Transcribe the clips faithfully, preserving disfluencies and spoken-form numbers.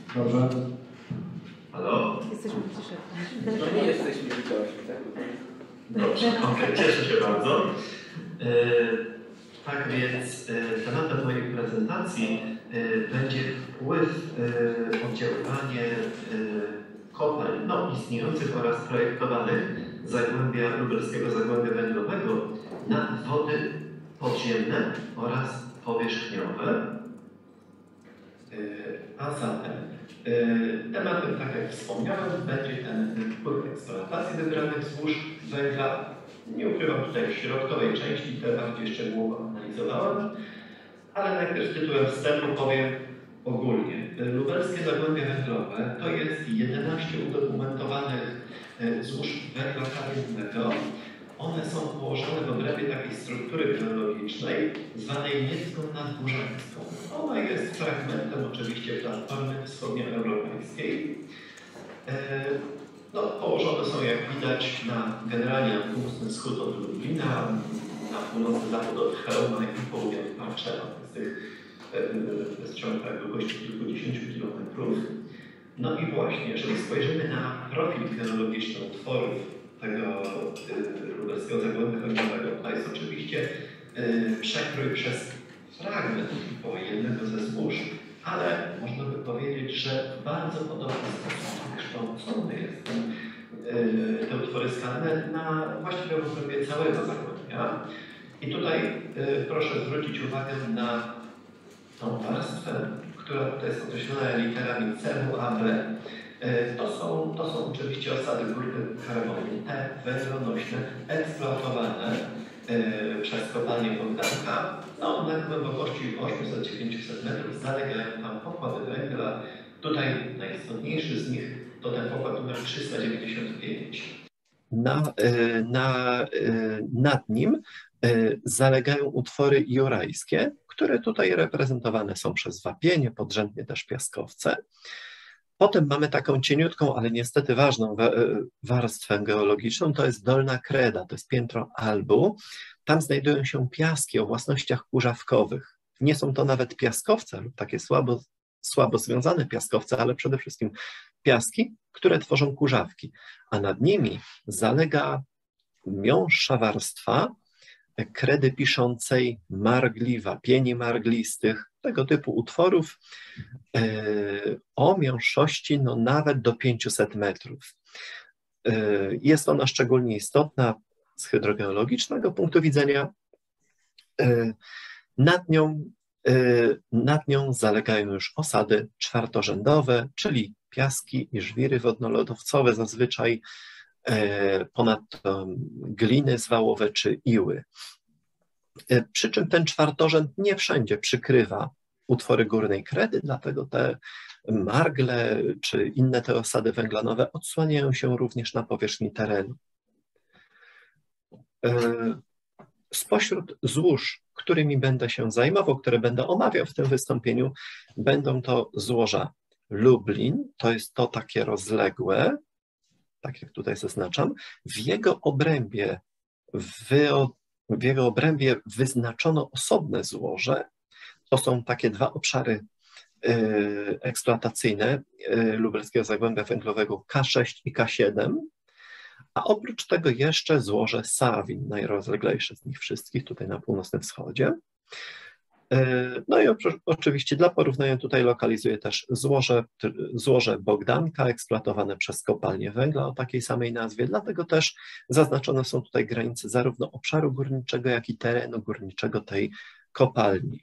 Dobrze. Halo? Jesteśmy wyciszeni. No nie jesteśmy widoczni. Tak? Dobrze, okej, cieszę się bardzo. E, tak więc e, tematem mojej prezentacji e, będzie wpływ, e, oddziaływanie e, kopalń no, istniejących oraz projektowanych zagłębia lubelskiego zagłębia węglowego na wody podziemne oraz powierzchniowe. E, a zatem tematem, tak jak wspomniałem, będzie ten wpływ eksploatacji wybranych złóż węgla. Nie ukrywam, tutaj w środkowej części te bardziej szczegółowo analizowałem, ale najpierw tytułem wstępu powiem ogólnie. Lubelskie zagłębie węglowe to jest jedenaście udokumentowanych złóż węgla kamiennego. One są położone w obrębie takiej struktury geologicznej zwanej Niecką Nadgórzańską. Ona jest fragmentem oczywiście platformy wschodnioeuropejskiej. No, położone są, jak widać, na, generalnie na północny wschód od Lublina, na północny zachód od Chełma i południowy Parczewa. To jest ciąg długości kilkudziesięciu kilometrów. No i właśnie, jeżeli spojrzymy na profil geologiczny utworów tego y, lubelskiego zagłębia węglowego, to jest oczywiście y, przekrój przez fragment typowo jednego ze złóż, ale można by powiedzieć, że w bardzo podobny sposób kształcony jest ten, y, te utwory skalne na właściwie w obrębie całego zagłębia. I tutaj y, proszę zwrócić uwagę na tą warstwę, która tutaj jest określona literami C, A, B. To są, to są oczywiście osady górnych karbonii, te węglonośne, eksploatowane y, przez kopalnię Bogdanka. No, na głębokości osiemset do dziewięciuset metrów zalegają tam pokłady węgla. Tutaj najistotniejszy z nich to ten pokład numer trzysta dziewięćdziesiąt pięć. Na, y, na, y, nad nim y, zalegają utwory jurajskie, które tutaj reprezentowane są przez wapienie, podrzędnie też piaskowce. Potem mamy taką cieniutką, ale niestety ważną warstwę geologiczną, to jest Dolna Kreda, to jest piętro Albu. Tam znajdują się piaski o własnościach kurzawkowych. Nie są to nawet piaskowce lub takie słabo, słabo związane piaskowce, ale przede wszystkim piaski, które tworzą kurzawki. A nad nimi zalega miąższa warstwa kredy piszącej, margli, wapieni marglistych, tego typu utworów yy, o miąższości no, nawet do pięciuset metrów. Yy, jest ona szczególnie istotna z hydrogeologicznego punktu widzenia. Yy, nad nią, yy, nad nią zalegają już osady czwartorzędowe, czyli piaski i żwiry wodnolodowcowe, zazwyczaj yy, ponadto gliny zwałowe czy iły. Przy czym ten czwartorzęd nie wszędzie przykrywa utwory górnej kredy, dlatego te margle czy inne te osady węglanowe odsłaniają się również na powierzchni terenu. Spośród złóż, którymi będę się zajmował, które będę omawiał w tym wystąpieniu, będą to złoża Lublin, to jest to takie rozległe, tak jak tutaj zaznaczam, w jego obrębie wyo W jego obrębie wyznaczono osobne złoże. To są takie dwa obszary y, eksploatacyjne y, lubelskiego zagłębia węglowego K sześć i K siedem, a oprócz tego jeszcze złoże Sawin, najrozleglejsze z nich wszystkich, tutaj na północnym wschodzie. Y, no i oczywiście dla porównania tutaj lokalizuję też złoże, złoże Bogdanka, eksploatowane przez kopalnię węgla o takiej samej nazwie, dlatego też zaznaczone są tutaj granice zarówno obszaru górniczego, jak i terenu górniczego tej kopalni.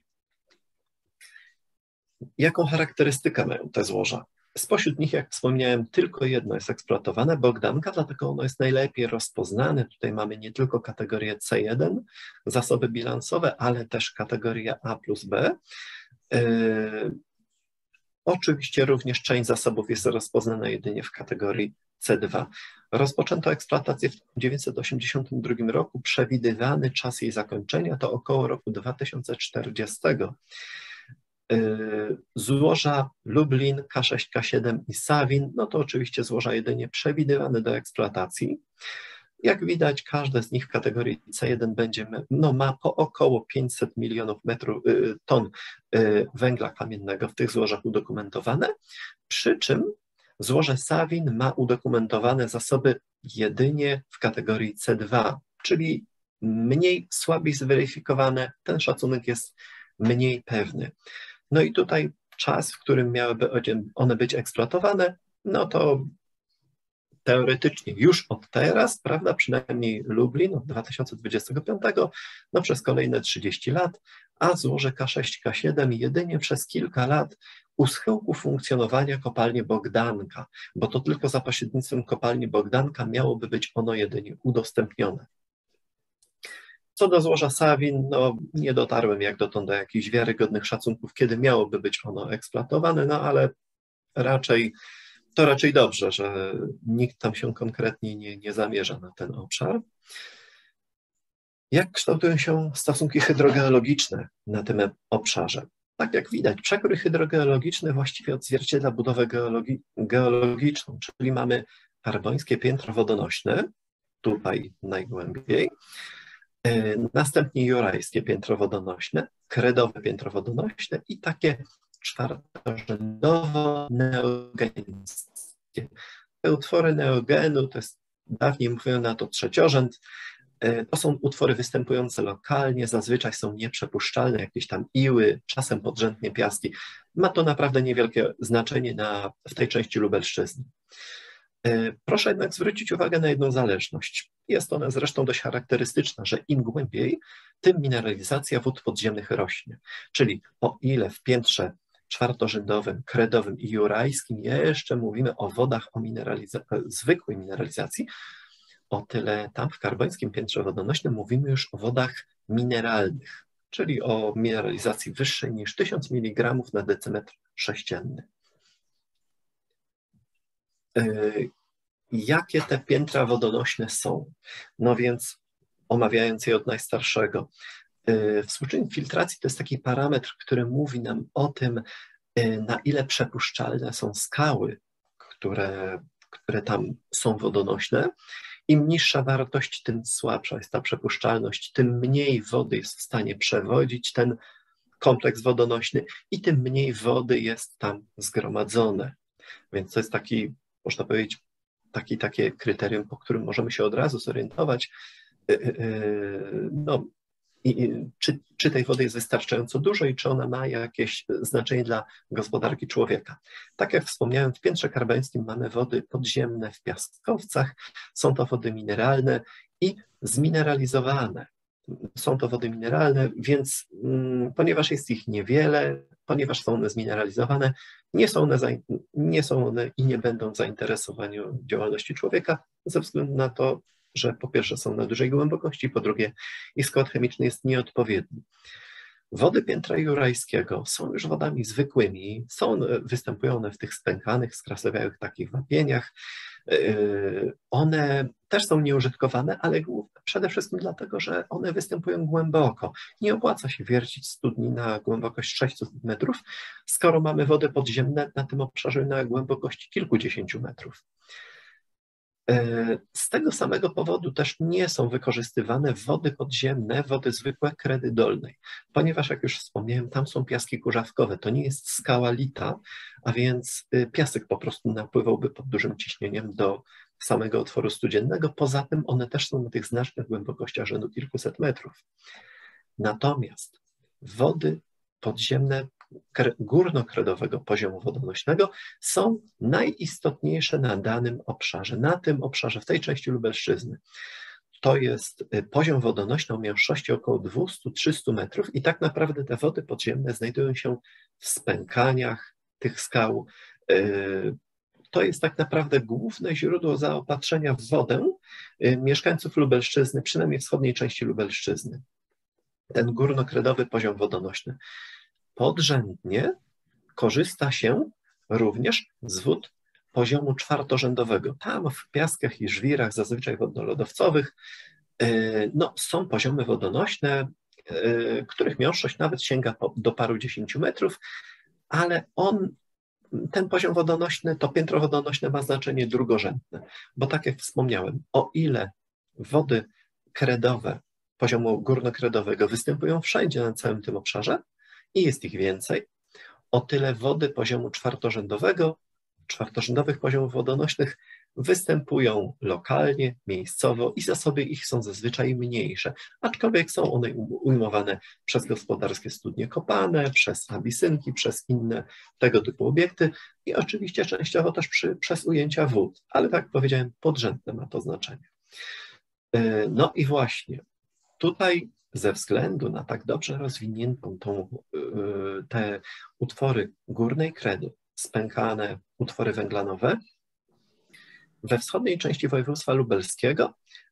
Jaką charakterystykę mają te złoża? Spośród nich, jak wspomniałem, tylko jedno jest eksploatowane, Bogdanka, dlatego ono jest najlepiej rozpoznane. Tutaj mamy nie tylko kategorię C jeden, zasoby bilansowe, ale też kategorię A plus B. Yy, oczywiście również część zasobów jest rozpoznana jedynie w kategorii C dwa. Rozpoczęto eksploatację w tysiąc dziewięćset osiemdziesiątym drugim roku. Przewidywany czas jej zakończenia to około roku dwa tysiące czterdziestego. Złoża Lublin, K sześć, K siedem i Sawin, no to oczywiście złoża jedynie przewidywane do eksploatacji. Jak widać, każde z nich w kategorii C jeden będzie, no, ma po około pięćset milionów metrów, y, ton y, węgla kamiennego w tych złożach udokumentowane, przy czym złoże Sawin ma udokumentowane zasoby jedynie w kategorii C dwa, czyli mniej, słabiej zweryfikowane, ten szacunek jest mniej pewny. No i tutaj czas, w którym miałyby one być eksploatowane, no to teoretycznie już od teraz, prawda, przynajmniej Lublin od dwa tysiące dwudziestego piątego, no przez kolejne trzydzieści lat, a złoże K sześć K siedem jedynie przez kilka lat u schyłku funkcjonowania kopalni Bogdanka, bo to tylko za pośrednictwem kopalni Bogdanka miałoby być ono jedynie udostępnione. Co do złoża Sawin, no nie dotarłem jak dotąd do jakichś wiarygodnych szacunków, kiedy miałoby być ono eksploatowane, no ale raczej to raczej dobrze, że nikt tam się konkretnie nie, nie zamierza na ten obszar. Jak kształtują się stosunki hydrogeologiczne na tym obszarze? Tak jak widać, przekrój hydrogeologiczny właściwie odzwierciedla budowę geologi geologiczną, czyli mamy karbońskie piętro wodonośne, tutaj najgłębiej, następnie jurajskie piętro wodonośne, kredowe piętro wodonośne i takie czwartorzędowo-neogenickie. Te utwory neogenu, to jest, dawniej mówiono na to trzeciorzęd, to są utwory występujące lokalnie, zazwyczaj są nieprzepuszczalne, jakieś tam iły, czasem podrzędnie piaski. Ma to naprawdę niewielkie znaczenie na, w tej części Lubelszczyzny. Proszę jednak zwrócić uwagę na jedną zależność. Jest ona zresztą dość charakterystyczna, że im głębiej, tym mineralizacja wód podziemnych rośnie. Czyli o ile w piętrze czwartorzędowym, kredowym i jurajskim jeszcze mówimy o wodach o mineraliza zwykłej mineralizacji, o tyle tam w karbońskim piętrze wodonośnym mówimy już o wodach mineralnych, czyli o mineralizacji wyższej niż tysiąc miligramów na decymetr sześcienny. Jakie te piętra wodonośne są? No więc omawiając je od najstarszego, współczynnik filtracji to jest taki parametr, który mówi nam o tym, na ile przepuszczalne są skały, które, które tam są wodonośne. Im niższa wartość, tym słabsza jest ta przepuszczalność, tym mniej wody jest w stanie przewodzić ten kompleks wodonośny i tym mniej wody jest tam zgromadzone. Więc to jest taki, można powiedzieć, taki, takie kryterium, po którym możemy się od razu zorientować, no, i, czy, czy tej wody jest wystarczająco dużo i czy ona ma jakieś znaczenie dla gospodarki człowieka. Tak jak wspomniałem, w piętrze karbońskim mamy wody podziemne w piaskowcach, są to wody mineralne i zmineralizowane. Są to wody mineralne, więc mm, ponieważ jest ich niewiele, ponieważ są one zmineralizowane, nie są one, nie są one i nie będą zainteresowania działalności człowieka ze względu na to, że po pierwsze są na dużej głębokości, po drugie ich skład chemiczny jest nieodpowiedni. Wody piętra jurajskiego są już wodami zwykłymi, są, występują one w tych spękanych, skrasowiałych takich wapieniach. One też są nieużytkowane, ale przede wszystkim dlatego, że one występują głęboko. Nie opłaca się wiercić studni na głębokość sześćset metrów, skoro mamy wody podziemne na tym obszarze na głębokości kilkudziesięciu metrów. Z tego samego powodu też nie są wykorzystywane wody podziemne, wody zwykłe kredy dolnej, ponieważ jak już wspomniałem, tam są piaski kurzawkowe, to nie jest skała lita, a więc piasek po prostu napływałby pod dużym ciśnieniem do samego otworu studziennego, poza tym one też są na tych znacznych głębokościach rzędu kilkuset metrów. Natomiast wody podziemne górnokredowego poziomu wodonośnego są najistotniejsze na danym obszarze, na tym obszarze, w tej części Lubelszczyzny. To jest poziom wodonośny o mniejszości około dwieście do trzystu metrów i tak naprawdę te wody podziemne znajdują się w spękaniach tych skał. To jest tak naprawdę główne źródło zaopatrzenia w wodę mieszkańców Lubelszczyzny, przynajmniej wschodniej części Lubelszczyzny. Ten górnokredowy poziom wodonośny. Podrzędnie korzysta się również z wód poziomu czwartorzędowego. Tam w piaskach i żwirach, zazwyczaj wodnolodowcowych, no, są poziomy wodonośne, których miąższość nawet sięga do paru dziesięciu metrów, ale on, ten poziom wodonośny, to piętro wodonośne ma znaczenie drugorzędne, bo tak jak wspomniałem, o ile wody kredowe, poziomu górnokredowego występują wszędzie na całym tym obszarze i jest ich więcej, o tyle wody poziomu czwartorzędowego, czwartorzędowych poziomów wodonośnych występują lokalnie, miejscowo i zasoby ich są zazwyczaj mniejsze, aczkolwiek są one ujmowane przez gospodarskie studnie kopane, przez abisynki, przez inne tego typu obiekty i oczywiście częściowo też przy, przez ujęcia wód, ale tak jak powiedziałem, podrzędne ma to znaczenie. No i właśnie tutaj ze względu na tak dobrze rozwiniętą tą, te utwory górnej kredy, spękane utwory węglanowe, we wschodniej części województwa lubelskiego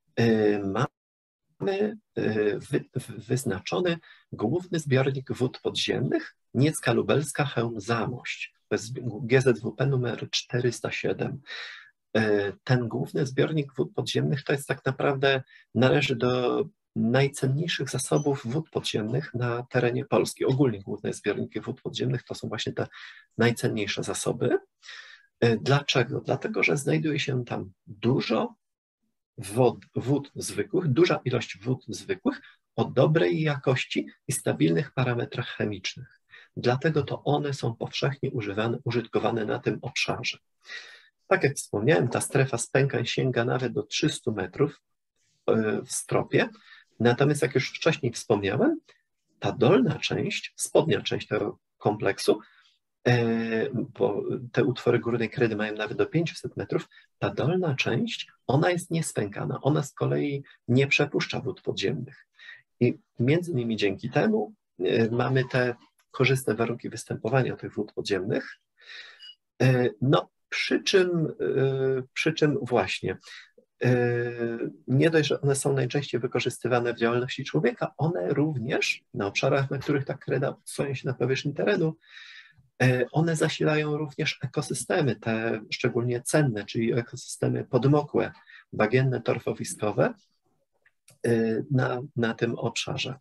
mamy wyznaczony główny zbiornik wód podziemnych Niecka Lubelska, Chełm-Zamość. To jest G Z W P numer czterysta siedem. Ten główny zbiornik wód podziemnych to jest tak naprawdę, należy do najcenniejszych zasobów wód podziemnych na terenie Polski. Ogólnie główne zbiorniki wód podziemnych to są właśnie te najcenniejsze zasoby. Dlaczego? Dlatego, że znajduje się tam dużo wód, wód zwykłych, duża ilość wód zwykłych o dobrej jakości i stabilnych parametrach chemicznych. Dlatego to one są powszechnie używane, użytkowane na tym obszarze. Tak jak wspomniałem, ta strefa spękań sięga nawet do trzystu metrów w stropie, natomiast jak już wcześniej wspomniałem, ta dolna część, spodnia część tego kompleksu, bo te utwory górnej kredy mają nawet do pięciuset metrów, ta dolna część, ona jest niespękana, ona z kolei nie przepuszcza wód podziemnych. I między innymi dzięki temu mamy te korzystne warunki występowania tych wód podziemnych. No, przy czym, przy czym właśnie nie dość, że one są najczęściej wykorzystywane w działalności człowieka, one również na obszarach, na których ta kreda odsunie się na powierzchni terenu, one zasilają również ekosystemy, te szczególnie cenne, czyli ekosystemy podmokłe, bagienne, torfowiskowe na, na tym obszarze.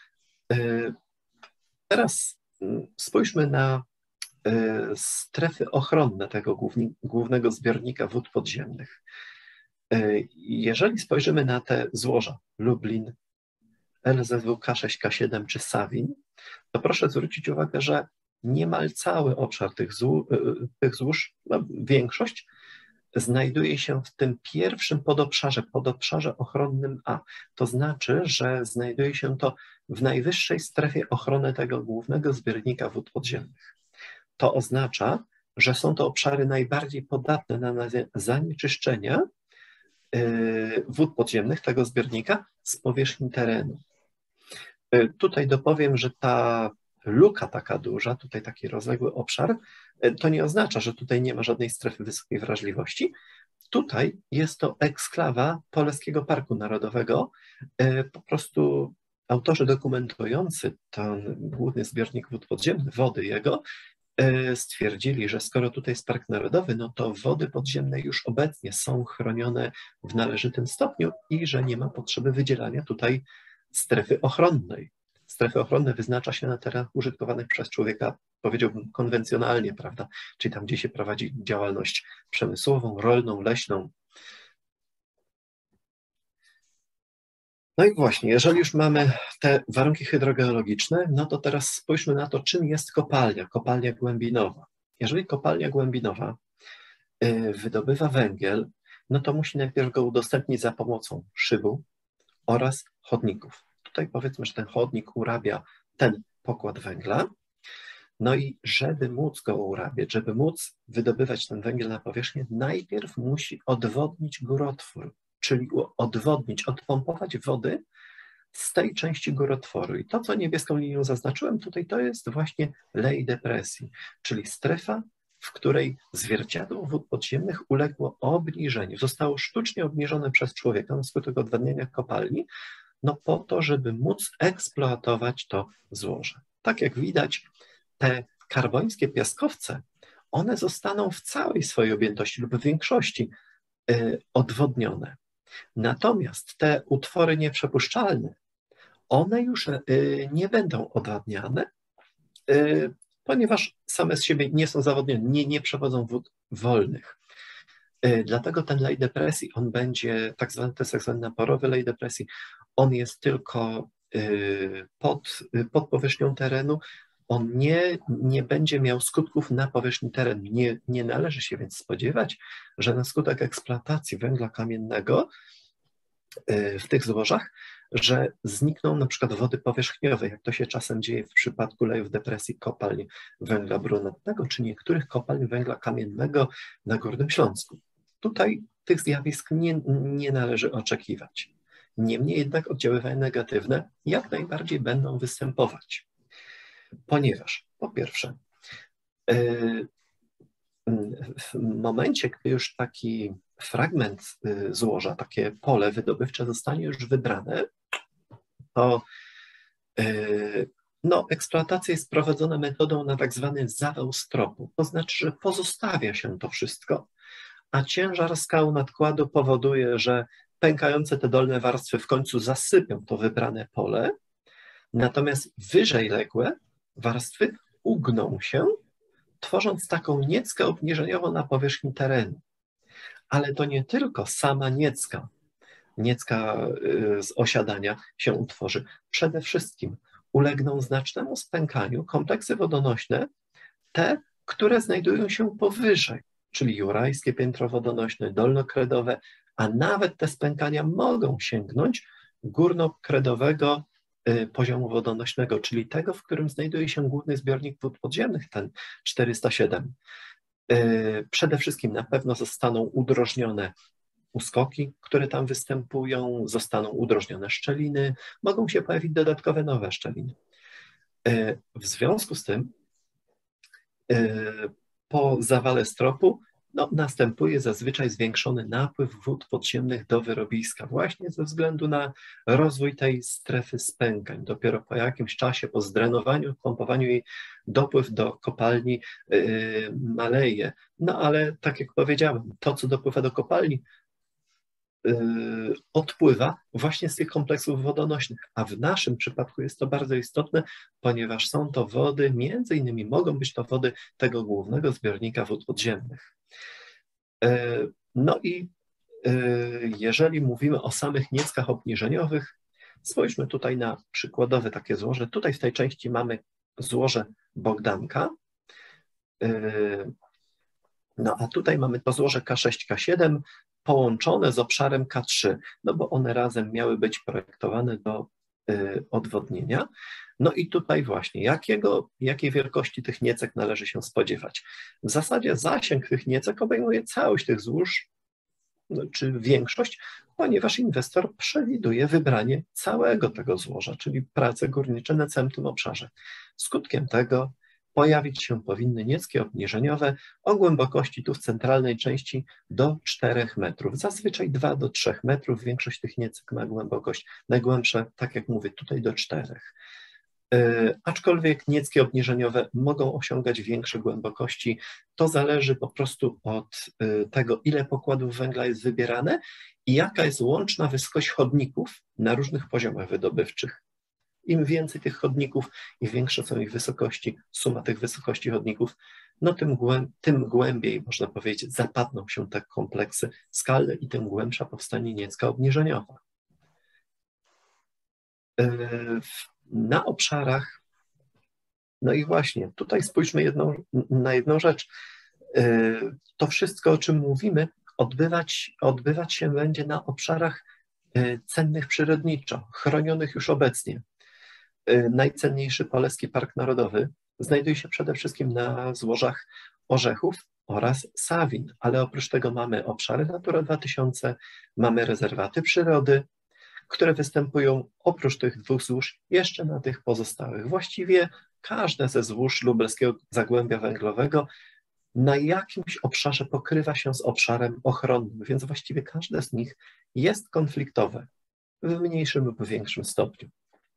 Teraz spójrzmy na strefy ochronne tego głównego zbiornika wód podziemnych. Jeżeli spojrzymy na te złoża Lublin, L Z W K sześć K siedem czy Sawin, to proszę zwrócić uwagę, że niemal cały obszar tych, złó tych złóż, no, większość, znajduje się w tym pierwszym podobszarze, podobszarze ochronnym A. To znaczy, że znajduje się to w najwyższej strefie ochrony tego głównego zbiornika wód podziemnych. To oznacza, że są to obszary najbardziej podatne na zanieczyszczenia wód podziemnych tego zbiornika z powierzchni terenu. Tutaj dopowiem, że ta luka taka duża, tutaj taki rozległy obszar, to nie oznacza, że tutaj nie ma żadnej strefy wysokiej wrażliwości. Tutaj jest to eksklawa Polskiego Parku Narodowego. Po prostu autorzy dokumentujący ten główny zbiornik wód podziemnych, wody jego, stwierdzili, że skoro tutaj jest Park Narodowy, no to wody podziemne już obecnie są chronione w należytym stopniu i że nie ma potrzeby wydzielania tutaj strefy ochronnej. Strefy ochronne wyznacza się na terenach użytkowanych przez człowieka, powiedziałbym, konwencjonalnie, prawda? Czyli tam, gdzie się prowadzi działalność przemysłową, rolną, leśną. No i właśnie, jeżeli już mamy te warunki hydrogeologiczne, no to teraz spójrzmy na to, czym jest kopalnia, kopalnia głębinowa. Jeżeli kopalnia głębinowa wydobywa węgiel, no to musi najpierw go udostępnić za pomocą szybu oraz chodników. Tutaj powiedzmy, że ten chodnik urabia ten pokład węgla, no i żeby móc go urabiać, żeby móc wydobywać ten węgiel na powierzchnię, najpierw musi odwodnić górotwór, czyli odwodnić, odpompować wody z tej części górotworu. I to, co niebieską linią zaznaczyłem tutaj, to jest właśnie lej depresji, czyli strefa, w której zwierciadło wód podziemnych uległo obniżeniu, zostało sztucznie obniżone przez człowieka na skutek odwadniania kopalni, no po to, żeby móc eksploatować to złoże. Tak jak widać, te karbońskie piaskowce, one zostaną w całej swojej objętości lub w większości y, odwodnione. Natomiast te utwory nieprzepuszczalne, one już y, nie będą odwadniane, y, ponieważ same z siebie nie są zawodnione, nie, nie przewodzą wód wolnych. Dlatego ten lej depresji, on będzie, tak zwany, to jest tak zwany naporowy lej depresji, on jest tylko pod, pod powierzchnią terenu, on nie, nie będzie miał skutków na powierzchni terenu. Nie, nie należy się więc spodziewać, że na skutek eksploatacji węgla kamiennego w tych złożach, że znikną na przykład wody powierzchniowe, jak to się czasem dzieje w przypadku lejów depresji kopalń węgla brunatnego, czy niektórych kopalń węgla kamiennego na Górnym Śląsku. Tutaj tych zjawisk nie, nie należy oczekiwać. Niemniej jednak oddziaływania negatywne jak najbardziej będą występować, ponieważ po pierwsze, w momencie, gdy już taki fragment złoża, takie pole wydobywcze zostanie już wybrane, to no, eksploatacja jest prowadzona metodą na tak zwany zawał stropu. To znaczy, że pozostawia się to wszystko, a ciężar skał nadkładu powoduje, że pękające te dolne warstwy w końcu zasypią to wybrane pole, natomiast wyżej ległe warstwy ugną się, tworząc taką nieckę obniżeniową na powierzchni terenu. Ale to nie tylko sama niecka, niecka z osiadania się utworzy. Przede wszystkim ulegną znacznemu spękaniu kompleksy wodonośne, te, które znajdują się powyżej, czyli jurajskie piętro wodonośne, dolnokredowe, a nawet te spękania mogą sięgnąć górnokredowego poziomu wodonośnego, czyli tego, w którym znajduje się główny zbiornik wód podziemnych, ten czterysta siedem. Przede wszystkim na pewno zostaną udrożnione uskoki, które tam występują, zostaną udrożnione szczeliny, mogą się pojawić dodatkowe nowe szczeliny. W związku z tym po zawale stropu no, następuje zazwyczaj zwiększony napływ wód podziemnych do wyrobiska właśnie ze względu na rozwój tej strefy spękań. Dopiero po jakimś czasie, po zdrenowaniu, pompowaniu jej, dopływ do kopalni yy, maleje. No ale tak jak powiedziałem, to co dopływa do kopalni yy, odpływa właśnie z tych kompleksów wodonośnych, a w naszym przypadku jest to bardzo istotne, ponieważ są to wody, między innymi mogą być to wody tego głównego zbiornika wód podziemnych. No i jeżeli mówimy o samych nieckach obniżeniowych, spójrzmy tutaj na przykładowe takie złoże. Tutaj w tej części mamy złoże Bogdanka, no a tutaj mamy to złoże K sześć K siedem połączone z obszarem K trzy, no bo one razem miały być projektowane do odwodnienia. No i tutaj właśnie, jakiego, jakiej wielkości tych niecek należy się spodziewać? W zasadzie zasięg tych niecek obejmuje całość tych złóż, no, czy większość, ponieważ inwestor przewiduje wybranie całego tego złoża, czyli prace górnicze na całym tym obszarze. Skutkiem tego pojawić się powinny niecki obniżeniowe o głębokości tu w centralnej części do czterech metrów. Zazwyczaj dwa do trzech metrów. Większość tych niecek ma głębokość najgłębsze, tak jak mówię, tutaj do czterech. Yy, aczkolwiek nieckie obniżeniowe mogą osiągać większe głębokości. To zależy po prostu od yy, tego, ile pokładów węgla jest wybierane i jaka jest łączna wysokość chodników na różnych poziomach wydobywczych. Im więcej tych chodników i większe są ich wysokości, suma tych wysokości chodników, no tym, głęb, tym głębiej, można powiedzieć, zapadną się te kompleksy skalne i tym głębsza powstanie niecka obniżeniowa. Yy, na obszarach, no i właśnie, tutaj spójrzmy jedną, na jedną rzecz. Yy, to wszystko, o czym mówimy, odbywać, odbywać się będzie na obszarach yy, cennych przyrodniczo, chronionych już obecnie. Najcenniejszy Polski Park Narodowy znajduje się przede wszystkim na złożach Orzechów oraz Sawin, ale oprócz tego mamy obszary Natura dwa tysiące, mamy rezerwaty przyrody, które występują oprócz tych dwóch złóż jeszcze na tych pozostałych. Właściwie każde ze złóż lubelskiego zagłębia węglowego na jakimś obszarze pokrywa się z obszarem ochronnym, więc właściwie każde z nich jest konfliktowe w mniejszym lub większym stopniu.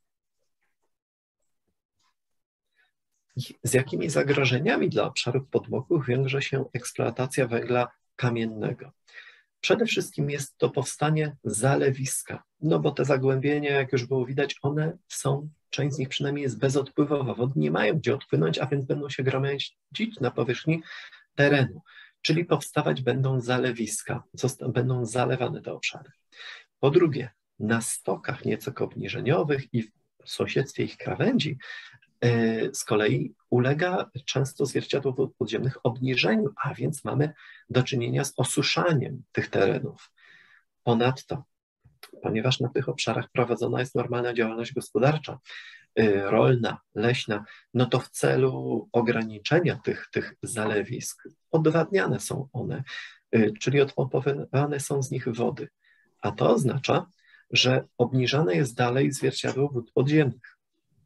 Z jakimi zagrożeniami dla obszarów podmokłych wiąże się eksploatacja węgla kamiennego? Przede wszystkim jest to powstanie zalewiska, no bo te zagłębienia, jak już było widać, one są, część z nich przynajmniej jest bezodpływowa, wody nie mają gdzie odpłynąć, a więc będą się gromadzić na powierzchni terenu. czyli powstawać będą zalewiska, będą zalewane te obszary. Po drugie, na stokach nieco obniżeniowych i w sąsiedztwie ich krawędzi z kolei ulega często zwierciadło wód podziemnych obniżeniu, a więc mamy do czynienia z osuszaniem tych terenów. Ponadto, ponieważ na tych obszarach prowadzona jest normalna działalność gospodarcza, rolna, leśna, no to w celu ograniczenia tych, tych zalewisk odwadniane są one, czyli odpompowywane są z nich wody. A to oznacza, że obniżane jest dalej zwierciadło wód podziemnych.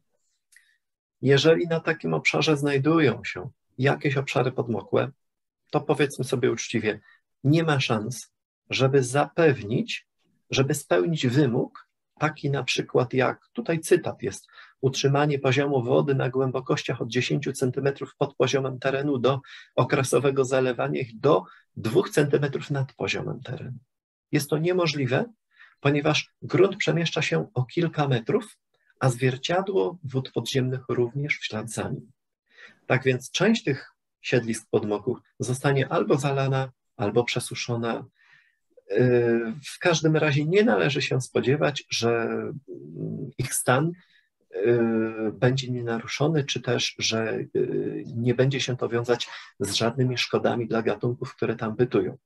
Jeżeli na takim obszarze znajdują się jakieś obszary podmokłe, to powiedzmy sobie uczciwie, nie ma szans, żeby zapewnić, żeby spełnić wymóg, taki na przykład jak, tutaj cytat jest, utrzymanie poziomu wody na głębokościach od dziesięciu centymetrów pod poziomem terenu do okresowego zalewania ich do dwóch centymetrów nad poziomem terenu. Jest to niemożliwe, ponieważ grunt przemieszcza się o kilka metrów, a zwierciadło wód podziemnych również w ślad za nim. Tak więc część tych siedlisk podmokłych zostanie albo zalana, albo przesuszona. W każdym razie nie należy się spodziewać, że ich stan będzie nienaruszony, czy też, że nie będzie się to wiązać z żadnymi szkodami dla gatunków, które tam bytują.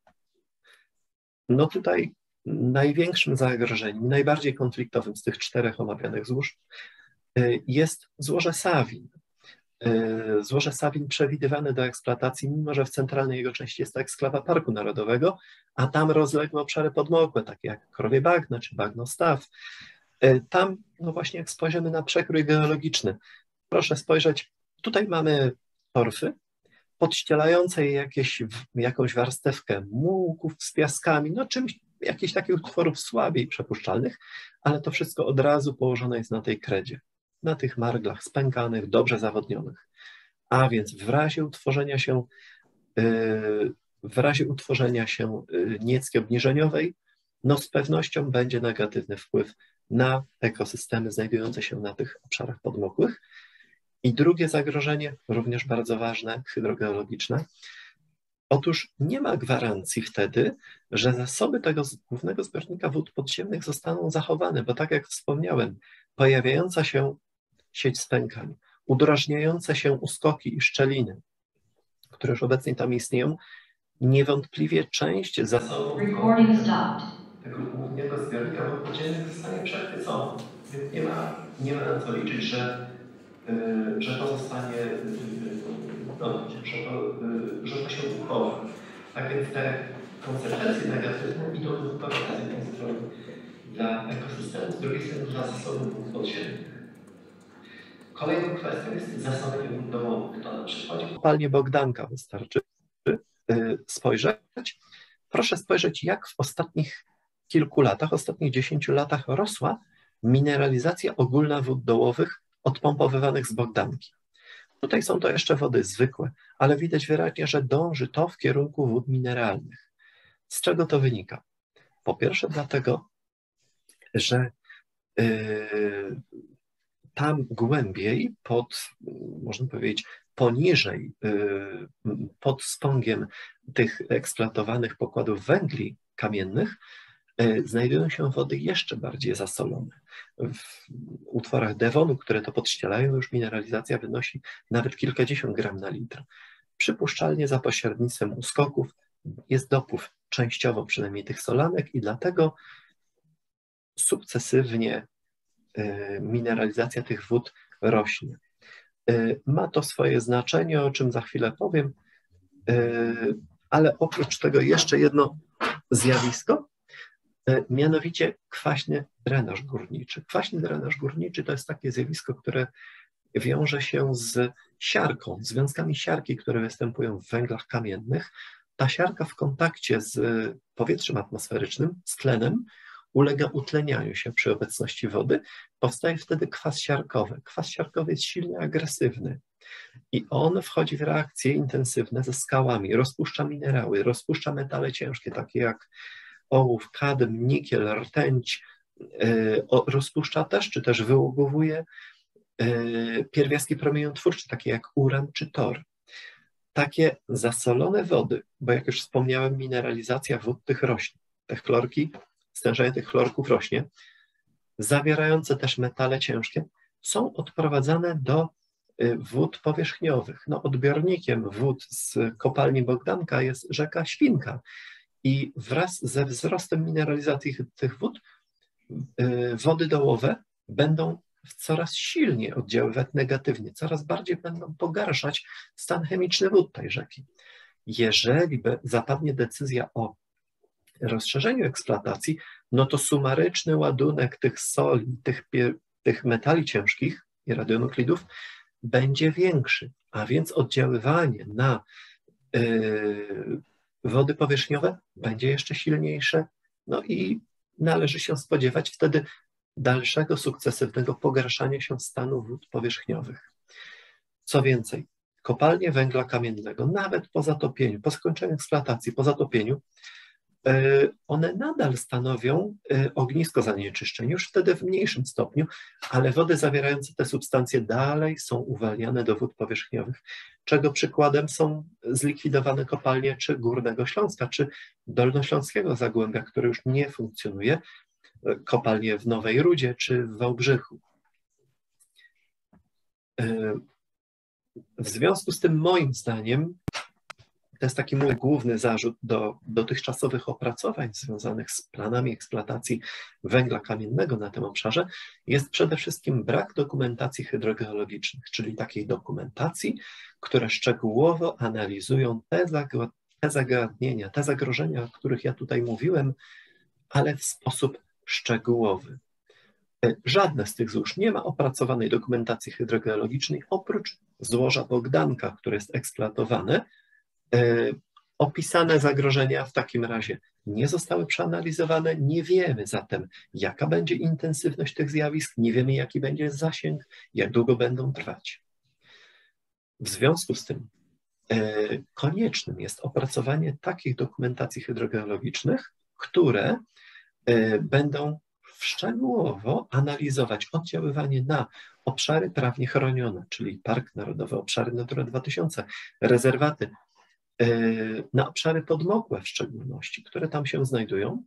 No tutaj największym zagrożeniem, najbardziej konfliktowym z tych czterech omawianych złóż jest złoże Sawin. Złoże Sawin przewidywane do eksploatacji, mimo że w centralnej jego części jest to eksklawa Parku Narodowego, a tam rozległe obszary podmokłe, takie jak Krowie Bagno czy Bagno Staw. Tam, no właśnie jak spojrzymy na przekrój geologiczny, proszę spojrzeć, tutaj mamy torfy, podścielające je jakieś, jakąś warstewkę mułków z piaskami, no czymś, jakichś takich utworów słabiej przepuszczalnych, ale to wszystko od razu położone jest na tej kredzie, na tych marglach spękanych, dobrze zawodnionych. A więc w razie utworzenia się, w razie utworzenia się niecki obniżeniowej, no z pewnością będzie negatywny wpływ na ekosystemy znajdujące się na tych obszarach podmokłych. I drugie zagrożenie, również bardzo ważne, hydrogeologiczne. Otóż nie ma gwarancji wtedy, że zasoby tego głównego zbiornika wód podziemnych zostaną zachowane, bo tak jak wspomniałem, pojawiająca się sieć spękań, udrażniające się uskoki i szczeliny, które już obecnie tam istnieją, niewątpliwie część zasobów tego głównego zbiornika wód podziemnych zostanie przechwycona. Więc nie ma, nie ma na co liczyć, że, że to zostanie, no, że, to, że to się uchowa. Tak więc te konsekwencje negatywne idą do wypowiedzenia z jednej strony dla ekosystemu, z drugiej strony dla zasobów wód podziemnych. Kolejną kwestią jest zasoby wód domowych. To na przykładzie kopalni Bogdanka wystarczy spojrzeć. Proszę spojrzeć, jak w ostatnich kilku latach, ostatnich dziesięciu latach rosła mineralizacja ogólna wód dołowych odpompowywanych z Bogdanki. Tutaj są to jeszcze wody zwykłe, ale widać wyraźnie, że dąży to w kierunku wód mineralnych. Z czego to wynika? Po pierwsze dlatego, że yy, tam głębiej, pod, można powiedzieć, poniżej, yy, pod spągiem tych eksploatowanych pokładów węgli kamiennych, yy, znajdują się wody jeszcze bardziej zasolone. W utworach Devonu, które to podścielają, już mineralizacja wynosi nawet kilkadziesiąt gram na litr. Przypuszczalnie za pośrednictwem uskoków jest dopływ częściowo przynajmniej tych solanek i dlatego sukcesywnie mineralizacja tych wód rośnie. Ma to swoje znaczenie, o czym za chwilę powiem, ale oprócz tego jeszcze jedno zjawisko, mianowicie kwaśny drenaż górniczy. Kwaśny drenaż górniczy to jest takie zjawisko, które wiąże się z siarką, związkami siarki, które występują w węglach kamiennych. Ta siarka w kontakcie z powietrzem atmosferycznym, z tlenem, ulega utlenianiu się przy obecności wody, powstaje wtedy kwas siarkowy. Kwas siarkowy jest silnie agresywny i on wchodzi w reakcje intensywne ze skałami, rozpuszcza minerały, rozpuszcza metale ciężkie, takie jak ołów, kadm, nikiel, rtęć, rozpuszcza też, czy też wyłogowuje pierwiastki promieniotwórcze, takie jak uran czy tor. takie zasolone wody, bo jak już wspomniałem, mineralizacja wód tych rośnie, te chlorki, stężenie tych chlorków rośnie, zawierające też metale ciężkie, są odprowadzane do wód powierzchniowych. No, odbiornikiem wód z kopalni Bogdanka jest rzeka Świnka i wraz ze wzrostem mineralizacji tych wód wody dołowe będą coraz silniej oddziaływać negatywnie, coraz bardziej będą pogarszać stan chemiczny wód tej rzeki. Jeżeli zapadnie decyzja o rozszerzeniu eksploatacji, no to sumaryczny ładunek tych soli, tych, tych metali ciężkich i radionuklidów będzie większy, a więc oddziaływanie na yy, wody powierzchniowe będzie jeszcze silniejsze, no i należy się spodziewać wtedy dalszego sukcesywnego pogarszania się stanu wód powierzchniowych. Co więcej, kopalnie węgla kamiennego, nawet po zatopieniu, po skończeniu eksploatacji, po zatopieniu, one nadal stanowią ognisko zanieczyszczeń, już wtedy w mniejszym stopniu, ale wody zawierające te substancje dalej są uwalniane do wód powierzchniowych, czego przykładem są zlikwidowane kopalnie czy Górnego Śląska, czy Dolnośląskiego Zagłębia, które już nie funkcjonuje, kopalnie w Nowej Rudzie czy w Wałbrzychu. W związku z tym, moim zdaniem, to jest taki mój główny zarzut do dotychczasowych opracowań związanych z planami eksploatacji węgla kamiennego na tym obszarze, jest przede wszystkim brak dokumentacji hydrogeologicznych, czyli takiej dokumentacji, które szczegółowo analizują te, te zagadnienia, te zagrożenia, o których ja tutaj mówiłem, ale w sposób szczegółowy. Żadne z tych złóż nie ma opracowanej dokumentacji hydrogeologicznej, oprócz złoża Bogdanka, które jest eksploatowane. Opisane zagrożenia w takim razie nie zostały przeanalizowane, nie wiemy zatem, jaka będzie intensywność tych zjawisk, nie wiemy, jaki będzie zasięg, jak długo będą trwać. W związku z tym koniecznym jest opracowanie takich dokumentacji hydrogeologicznych, które będą szczegółowo analizować oddziaływanie na obszary prawnie chronione, czyli Park Narodowy, obszary Natura dwa tysiące, rezerwaty, na obszary podmokłe w szczególności, które tam się znajdują,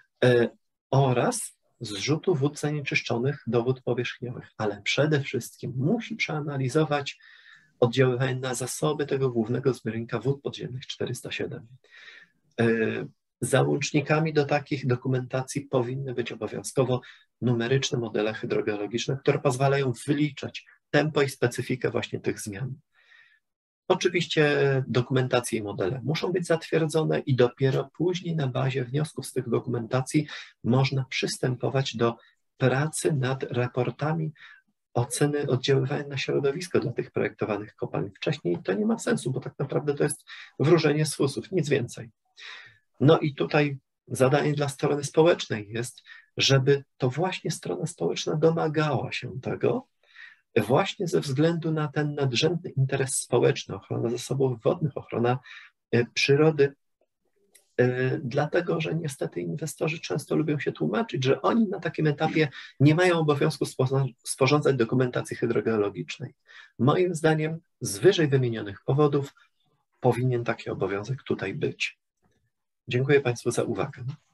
oraz zrzutu wód zanieczyszczonych do wód powierzchniowych, ale przede wszystkim musi przeanalizować oddziaływanie na zasoby tego głównego zbiornika wód podziemnych czterysta siedem. Załącznikami do takich dokumentacji powinny być obowiązkowo numeryczne modele hydrogeologiczne, które pozwalają wyliczać tempo i specyfikę właśnie tych zmian. Oczywiście dokumentacje i modele muszą być zatwierdzone i dopiero później na bazie wniosków z tych dokumentacji można przystępować do pracy nad raportami oceny oddziaływania na środowisko dla tych projektowanych kopalń. Wcześniej to nie ma sensu, bo tak naprawdę to jest wróżenie z fusów, nic więcej. No i tutaj zadanie dla strony społecznej jest, żeby to właśnie strona społeczna domagała się tego, właśnie ze względu na ten nadrzędny interes społeczny, ochrona zasobów wodnych, ochrona przyrody, dlatego że niestety inwestorzy często lubią się tłumaczyć, że oni na takim etapie nie mają obowiązku sporządzać dokumentacji hydrogeologicznej. Moim zdaniem z wyżej wymienionych powodów powinien taki obowiązek tutaj być. Dziękuję Państwu za uwagę.